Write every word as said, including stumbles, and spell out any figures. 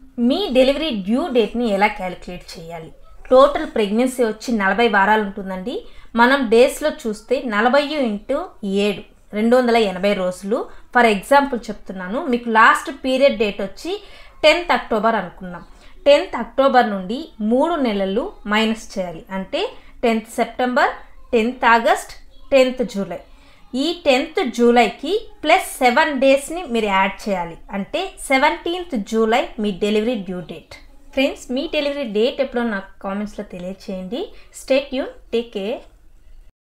మీ delivery due డేట్ని ఎలా calculate చేయాలి? Total pregnancy వచ్చి నలభై వారాలు ఉంటుందండి. మనం డేస్లో చూస్తే నలభై ఇంటూ ఏడు రెండు వందల ఎనభై రోజులు. ఫర్ ఎగ్జాంపుల్ చెప్తున్నాను, మీకు లాస్ట్ పీరియడ్ డేట్ వచ్చి టెన్త్ అక్టోబర్ అనుకున్నాం. టెన్త్ అక్టోబర్ నుండి మూడు నెలలు మైనస్ చేయాలి. అంటే tenth September, tenth August, tenth July. ఈ టెన్త్ జూలైకి ప్లస్ సెవెన్ డేస్ని మీరు యాడ్ చేయాలి. అంటే సెవెంటీన్త్ జూలై మీ డెలివరీ డ్యూ డేట్. ఫ్రెండ్స్, మీ డెలివరీ డేట్ ఎప్పుడో నాకు కామెంట్స్లో తెలియచేయండి. Stay tune, take care.